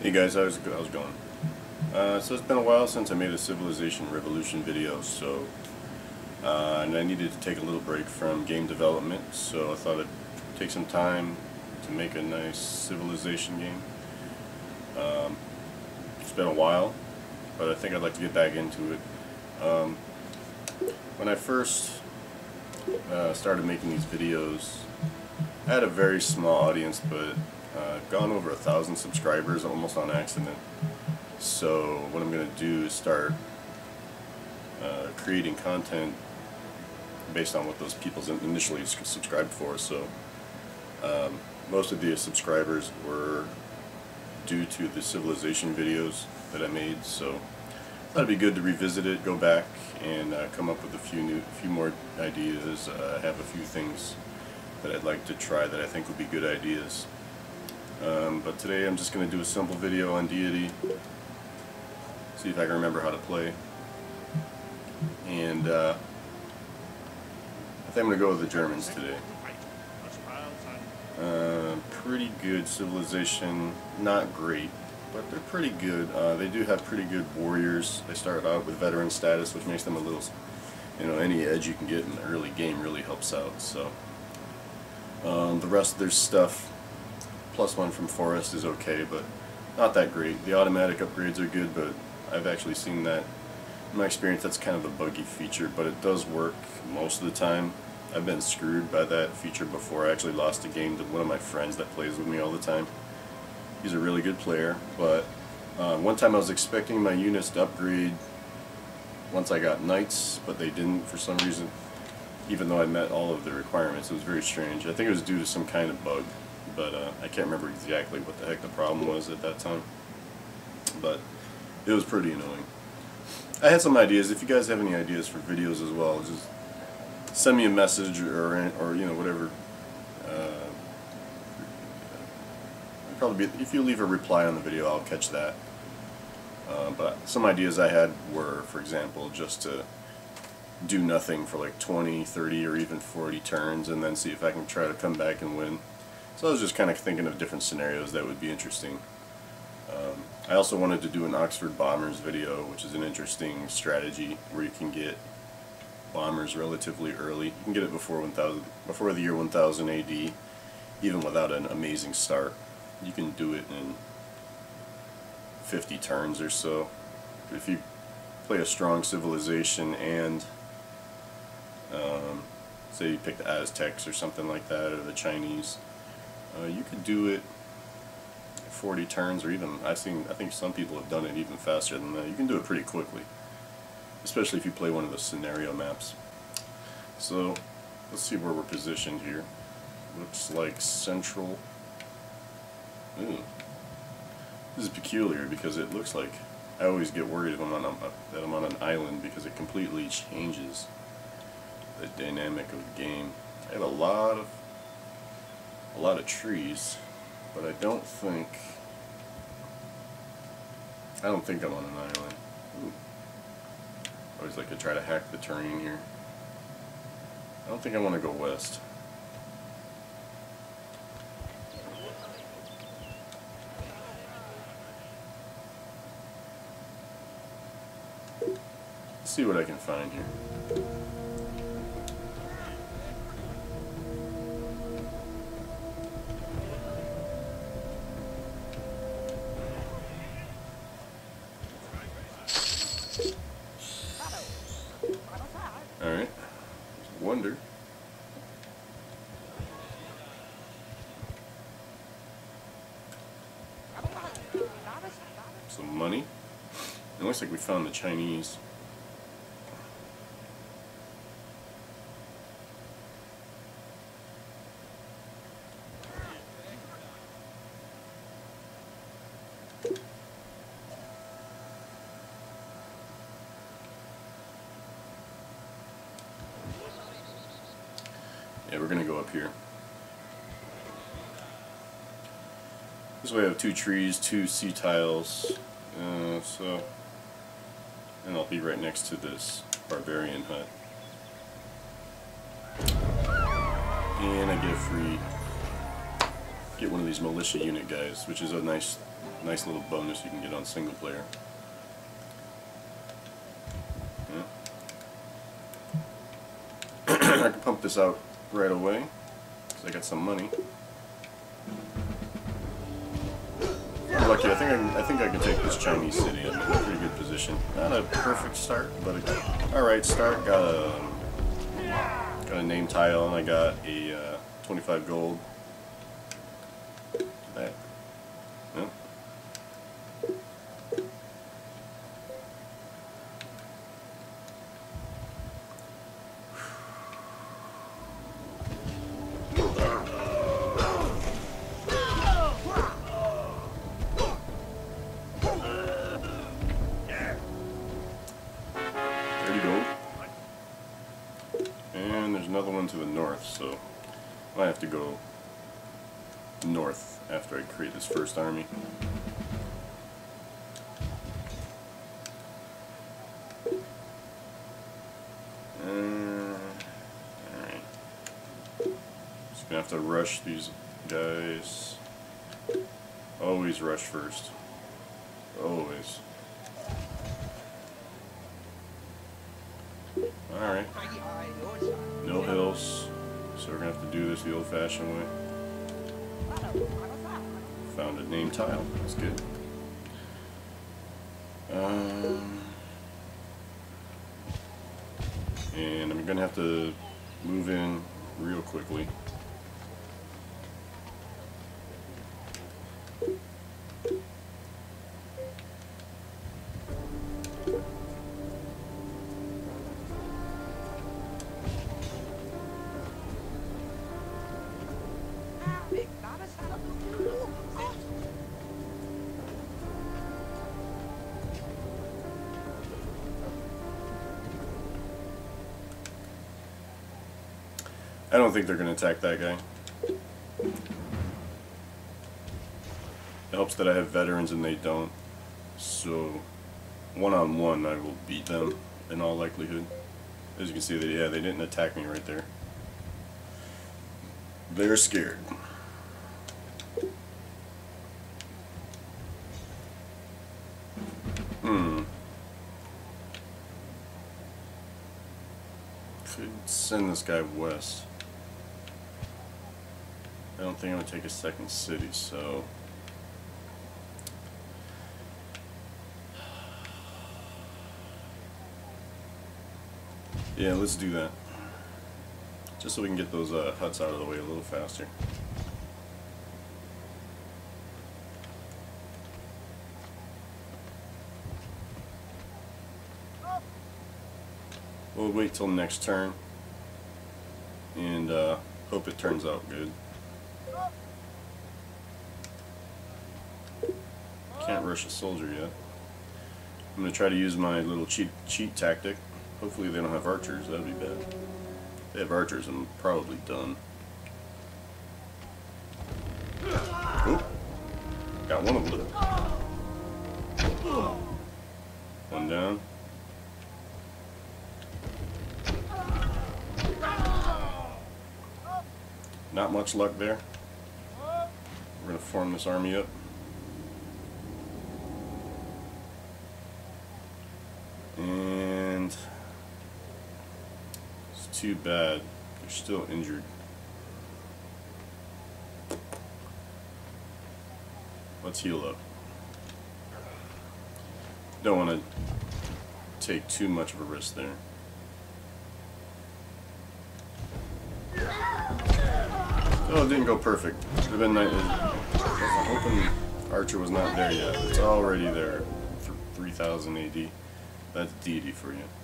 Hey guys, how's it going? So it's been a while since I made a Civilization Revolution video, and I needed to take a little break from game development, so I thought I'd take some time to make a nice Civilization game. It's been a while, but I think I'd like to get back into it. When I first started making these videos, I had a very small audience, but gone over 1,000 subscribers almost on accident. So what I'm going to do is start creating content based on what those people initially subscribed for. So most of the subscribers were due to the Civilization videos that I made, so I thought it'd be good to revisit it, go back and come up with a few more ideas. I have a few things that I'd like to try that I think would be good ideas. But today I'm just going to do a simple video on Deity, see if I can remember how to play, and I think I'm going to go with the Germans today. Pretty good Civilization, not great, but they're pretty good. They do have pretty good warriors. They start out with veteran status, which makes them a little, any edge you can get in the early game really helps out. So the rest of their stuff, +1 from Forest is okay, but not that great. The automatic upgrades are good, but I've actually seen that, in my experience, that's kind of a buggy feature, but it does work most of the time. I've been screwed by that feature before. I actually lost a game to one of my friends that plays with me all the time. He's a really good player, but one time I was expecting my units to upgrade once I got knights, but they didn't for some reason, even though I met all of the requirements. It was very strange. I think it was due to some kind of bug, but I can't remember exactly what the heck the problem was at that time. But it was pretty annoying. I had some ideas. If you guys have any ideas for videos as well, just send me a message or whatever. Probably if you leave a reply on the video, I'll catch that. But some ideas I had were, for example, just to do nothing for like 20, 30, or even 40 turns, and then see if I can try to come back and win. So I was just kind of thinking of different scenarios that would be interesting. I also wanted to do an Oxford Bombers video, which is an interesting strategy where you can get bombers relatively early. You can get it before the year 1000 AD, even without an amazing start. You can do it in 50 turns or so. If you play a strong civilization and say you pick the Aztecs or something like that, or the Chinese, you could do it 40 turns, or even I think some people have done it even faster than that. You can do it pretty quickly, especially if you play one of the scenario maps. So let's see where we're positioned here. Looks like central. Ooh. This is peculiar because it looks like I always get worried if that I'm on an island, because it completely changes the dynamic of the game. I have a lot of trees, but I don't think I'm on an island. Ooh. I always like to try to hack the terrain here. I don't think I want to go west. Let's see what I can find here. Alright, wonder. Some money. It looks like we found the Chinese. Yeah, we're gonna go up here. This way I have 2 trees, 2 sea tiles, and I'll be right next to this barbarian hut. And I get a free get one of these militia unit guys, which is a nice Nice little bonus you can get on single player. Yeah. I can pump this out right away because I got some money. I'm lucky. I think I can take this Chinese city. I'm in a pretty good position. Not a perfect start, but a alright start. Got a name tile, and I got a 25 gold. That. Yep. And there's another one to the north, so I might have to go north after I create this first army. Alright. Just gonna have to rush these guys. Always rush first. Always. Alright. No hills, so we're going to have to do this the old-fashioned way. Found a name tile, that's good. And I'm going to have to move in real quickly. I don't think they're going to attack that guy. It helps that I have veterans and they don't. So, one-on-one I will beat them in all likelihood. As you can see, they didn't attack me right there. They're scared. Could send this guy west. I don't think I'm going to take a second city, so... yeah, let's do that. Just so we can get those huts out of the way a little faster. We'll wait till next turn and hope it turns out good. Can't rush a soldier yet. I'm going to try to use my little cheat tactic. Hopefully they don't have archers, that'd be bad. If they have archers, I'm probably done. Oop. Got one of them. One down. Not much luck there. We're going to form this army up. And it's too bad. They're still injured. Let's heal up. Don't want to take too much of a risk there. Oh, it didn't go perfect. Should have been nice. I'm hoping Archer was not there yet. It's already there for 3000 AD. That's deity for you.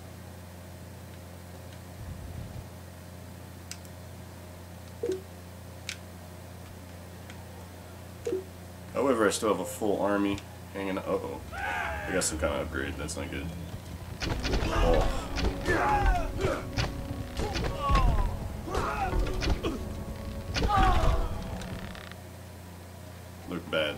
However, I still have a full army hanging out. Uh-oh. I got some kind of upgrade. That's not good. Oh. Look bad.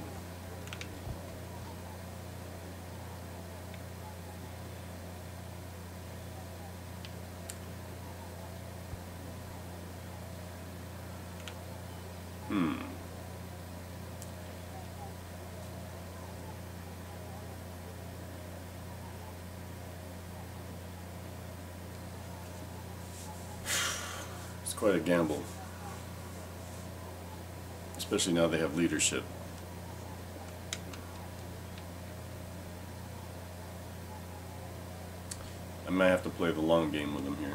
quite a gamble. Especially now they have leadership. I might have to play the long game with them here.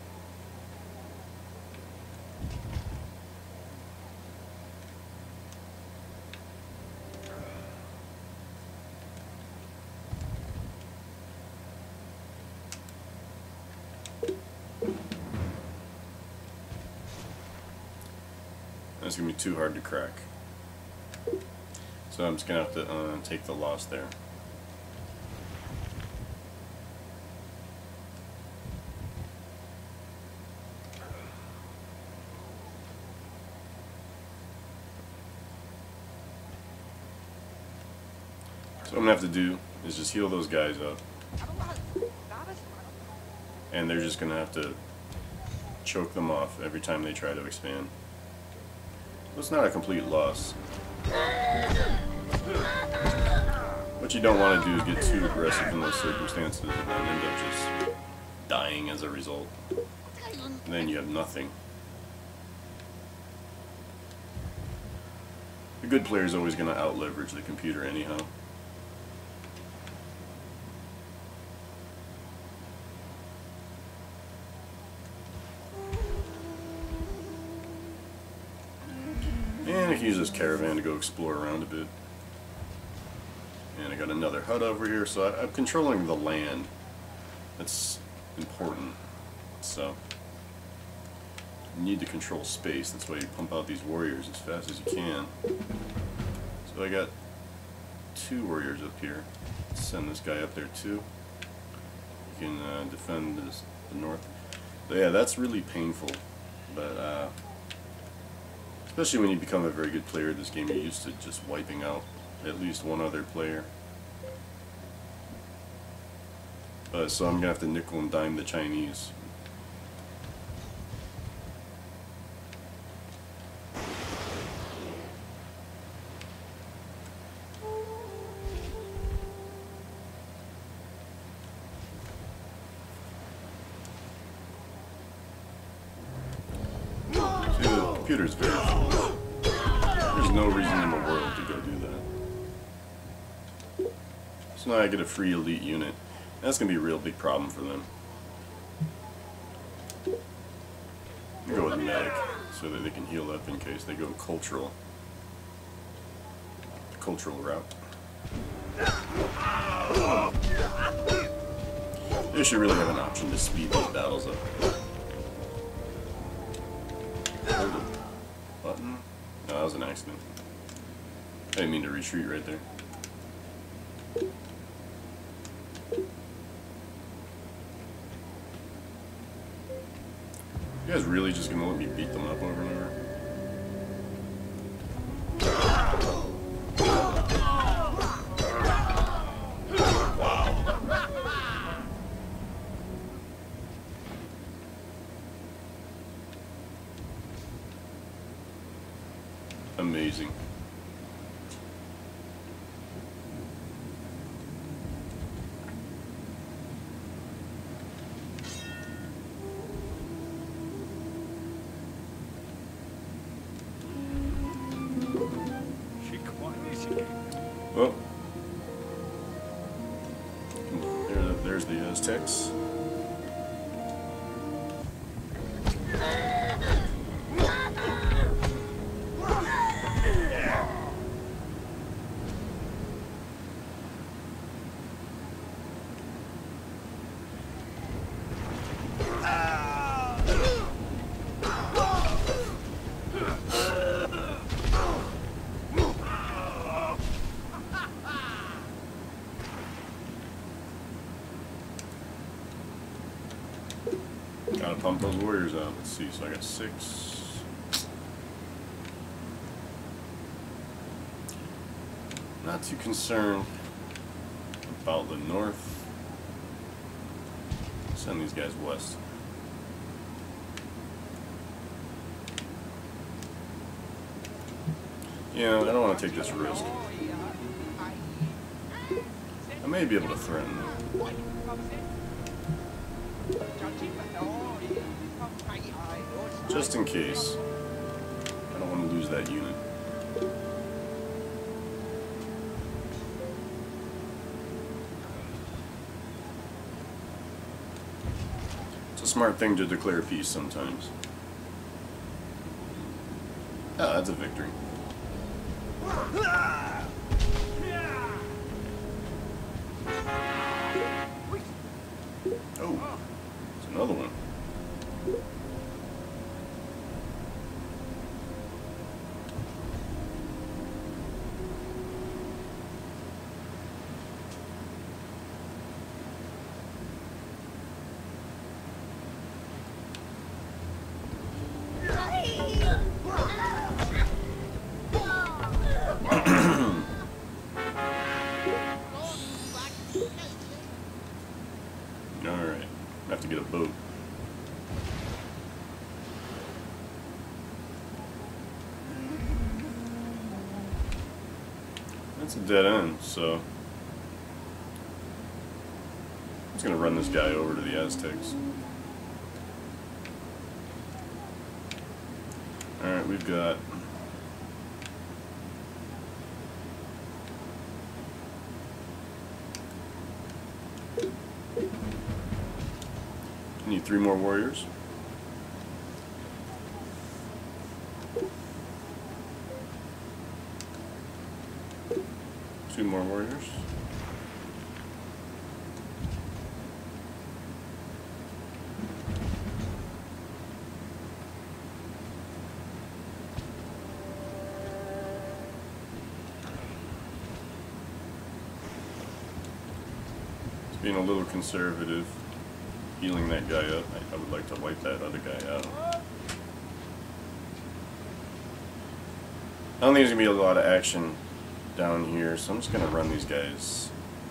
That's going to be too hard to crack. So I'm just going to have to take the loss there. So what I'm going to have to do is just heal those guys up. And they're just going to have to choke them off every time they try to expand. So it's not a complete loss. What you don't want to do is get too aggressive in those circumstances and then end up just dying as a result. And then you have nothing. A good player is always going to out-leverage the computer anyhow. And I can use this caravan to go explore around a bit. And I got another hut over here, so I'm controlling the land. That's important. So you need to control space. That's why you pump out these warriors as fast as you can. So I got 2 warriors up here. Let's send this guy up there too. You can defend the north. So yeah, that's really painful, but especially when you become a very good player of this game, you're used to just wiping out at least one other player. So I'm going to have to nickel and dime the Chinese. See, the computer's very full. There's no reason in the world to go do that. So now I get a free elite unit. That's going to be a real big problem for them. I'll go with medic so that they can heal up in case they go cultural route. They should really have an option to speed these battles up. Hold the button. No, that was an accident. I didn't mean to retreat right there. You guys really just gonna let me beat them up over and over? Wow. Amazing. Well, there's the Aztecs. Gotta pump those warriors out. Let's see, so I got 6. Not too concerned about the north. Send these guys west. Yeah, I don't want to take this risk. I may be able to threaten them. Just in case. I don't want to lose that unit. It's a smart thing to declare peace sometimes. Ah, that's a victory. Oh, it's another one. Alright, I have to get a boat. That's a dead end, so I'm just gonna run this guy over to the Aztecs. Alright, we've got need 3 more warriors. Two more warriors. It's being a little conservative. Healing that guy up. I would like to wipe that other guy out. I don't think there's going to be a lot of action down here, so I'm just going to run these guys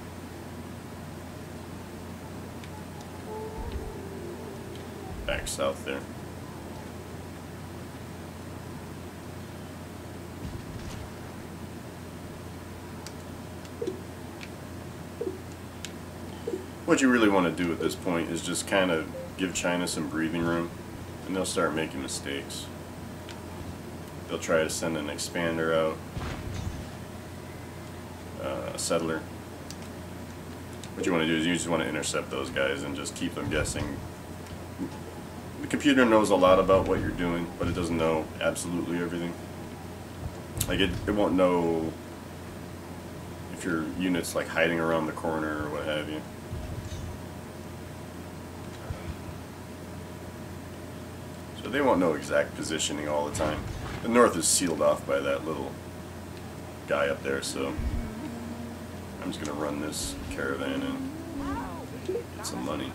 back south there. What you really want to do at this point is just kind of give China some breathing room, and they'll start making mistakes. They'll try to send an expander out, a settler. What you want to do is you just want to intercept those guys and just keep them guessing. The computer knows a lot about what you're doing, but it doesn't know absolutely everything. Like it won't know if your unit's like hiding around the corner or what have you. So they won't know exact positioning all the time. The north is sealed off by that little guy up there, so I'm just going to run this caravan and get some money.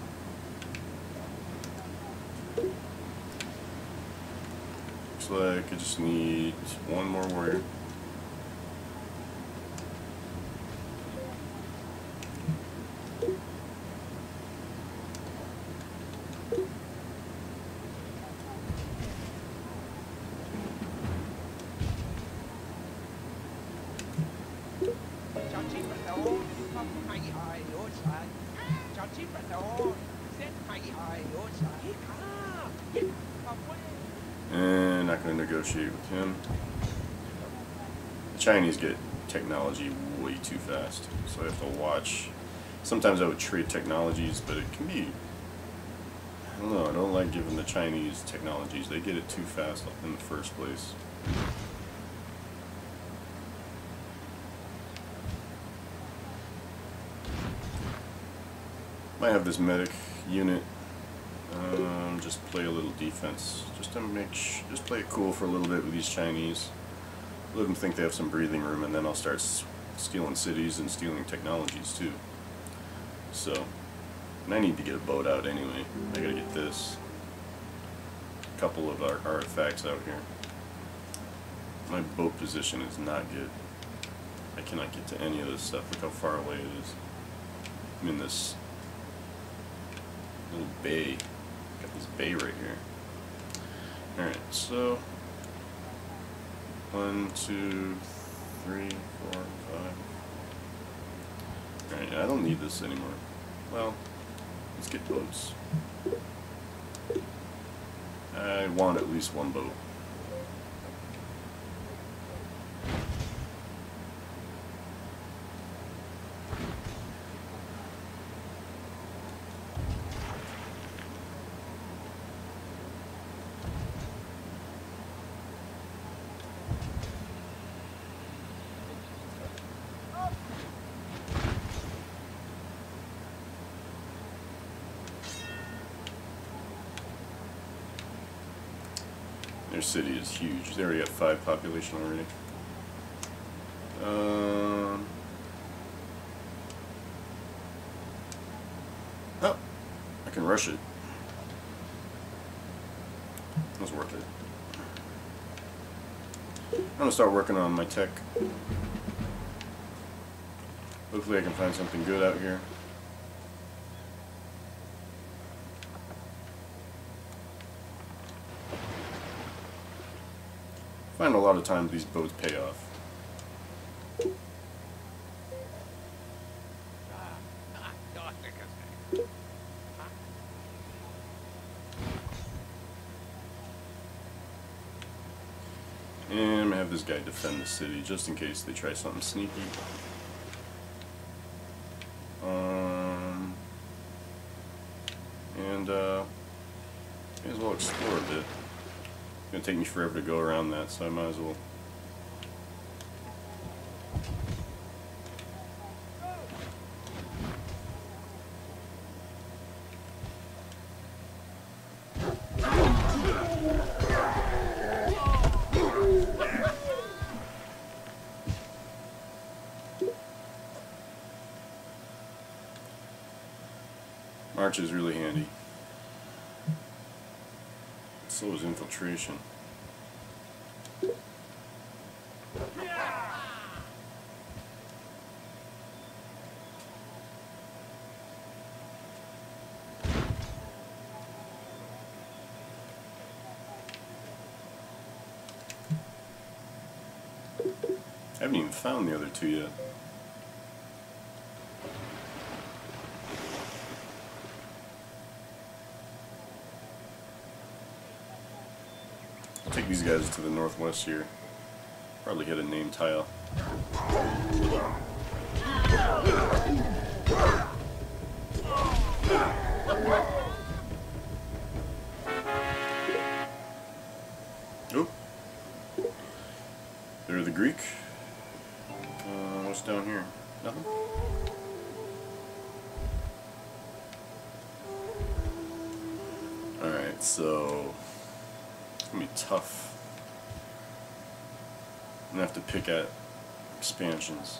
Looks like I just need 1 more warrior. And not going to negotiate with him. The Chinese get technology way too fast, so I have to watch. Sometimes I would trade technologies, but it can be, I don't know, I don't like giving the Chinese technologies. They get it too fast in the first place. Might have this medic unit. Just play a little defense, just to just play it cool for a little bit with these Chinese. Let them think they have some breathing room, and then I'll start stealing cities and stealing technologies too. So, and I need to get a boat out anyway. I gotta get this. A couple of our artifacts out here. My boat position is not good. I cannot get to any of this stuff. Look how far away it is. I'm in this little bay. Got this bay right here. Alright, so 1, 2, 3, 4, 5. Alright, I don't need this anymore. Well, let's get boats. I want at least one boat. Their city is huge. They already got 5 population already. Oh, I can rush it. It was worth it. I'm gonna start working on my tech. Hopefully I can find something good out here. I find a lot of times these boats pay off. And I'm gonna have this guy defend the city just in case they try something sneaky. May as well explore a bit. It's gonna take me forever to go around that, so I might as well. March is really handy. So is infiltration. I haven't even found the other 2 yet. Take these guys to the northwest here. Probably hit a name tile. Oh, they're the Greek. What's down here? Nothing. All right, so. It's gonna be tough. I'm gonna have to pick at expansions.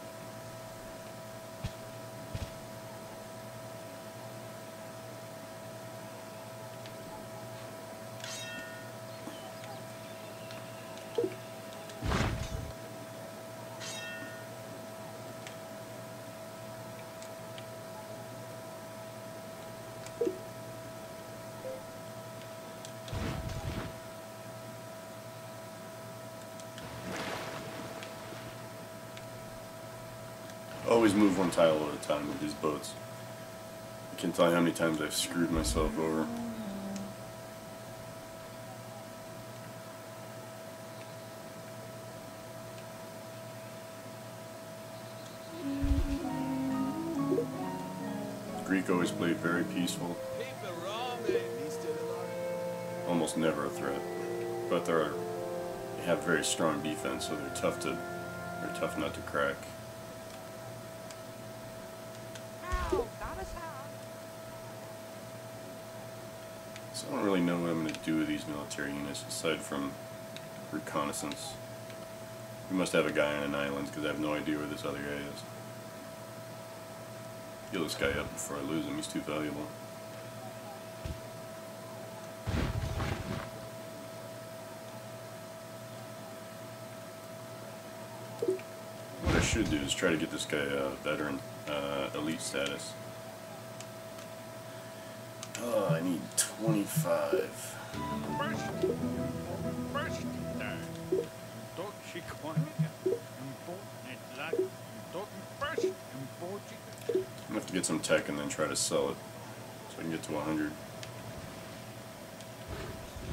Always move one tile at a time with these boats. I can't tell you how many times I've screwed myself over. Greek always played very peaceful. Almost never a threat. But they have very strong defense, so they're tough not to crack. So I don't really know what I'm going to do with these military units aside from reconnaissance. We must have a guy on an island because I have no idea where this other guy is. Heal this guy up before I lose him, he's too valuable. What I should do is try to get this guy veteran elite status. Oh, I need 25. I'm gonna have to get some tech and then try to sell it so I can get to 100.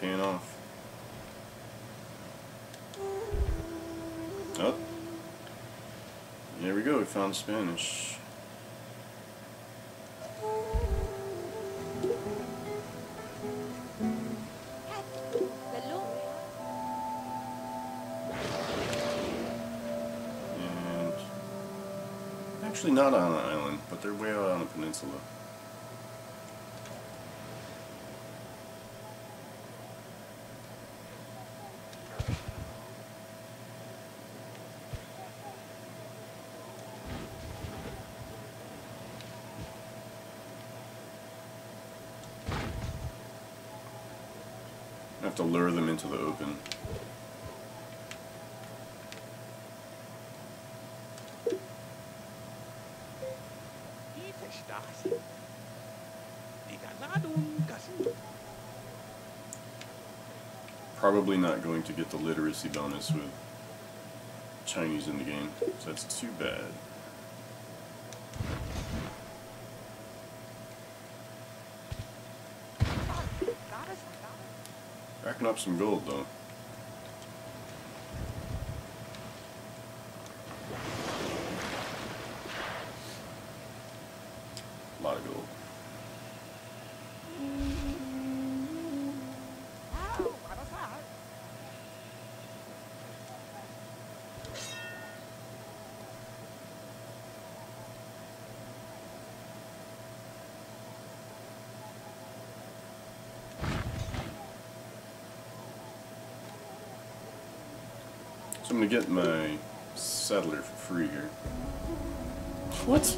paying off. Oh, there we go. We found Spanish. And actually not on an island, but they're way out on a peninsula. I have to lure them into the open. Probably not going to get the literacy bonus with Chinese in the game, so that's too bad. Racking up some gold though. A lot of gold. So I'm gonna get my settler for free here. What?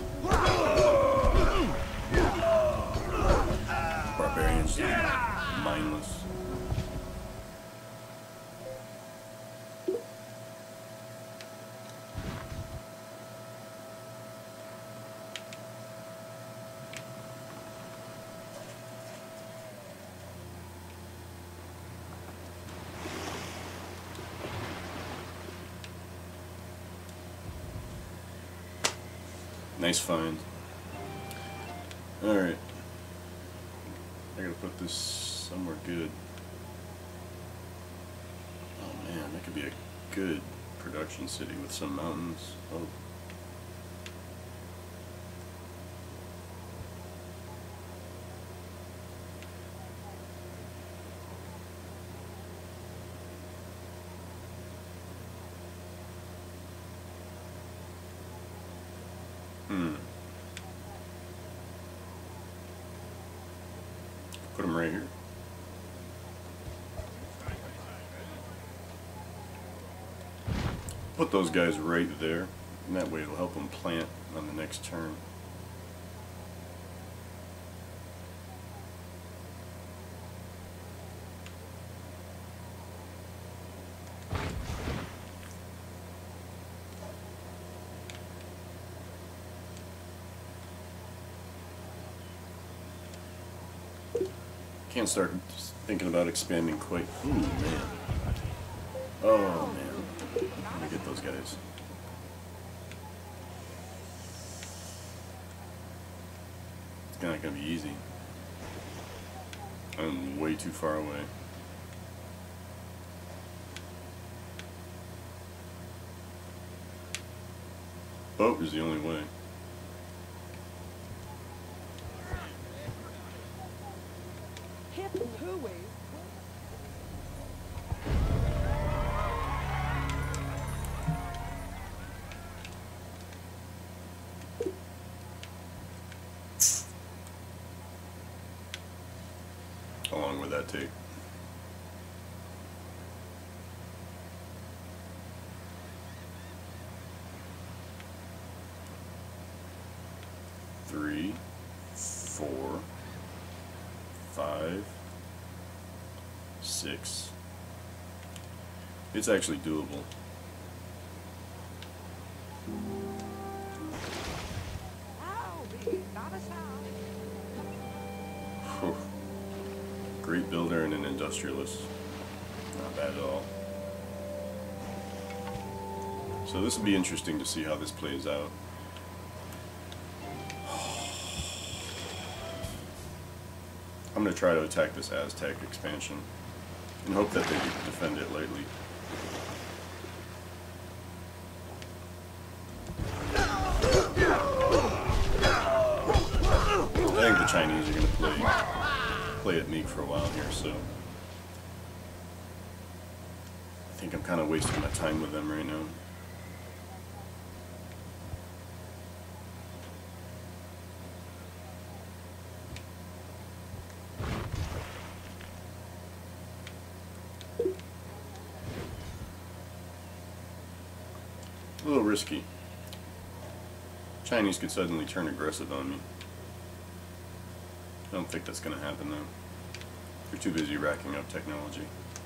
Barbarians, mindless. Nice find. Alright. I gotta put this somewhere good. Oh man, that could be a good production city with some mountains. Oh. Put them right here. Put those guys right there, and that way it'll help them plant on the next turn. Can't start thinking about expanding quite. Ooh, man. Oh, man. Let me get those guys. It's not gonna be easy. I'm way too far away. Boat is the only way. How long would that take? Three, 4, 5, 6. It's actually doable. Whew. Great builder and an industrialist. Not bad at all. So this will be interesting to see how this plays out. I'm going to try to attack this Aztec expansion. and hope that they defend it lightly. I think the Chinese are going to play it meek for a while here, so I think I'm kind of wasting my time with them right now. A little risky. Chinese could suddenly turn aggressive on me. I don't think that's going to happen though. They're too busy racking up technology.